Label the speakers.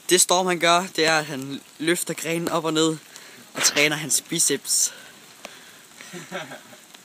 Speaker 1: Det Storm han gør, det er, at han løfter grenen op og ned og træner hans biceps.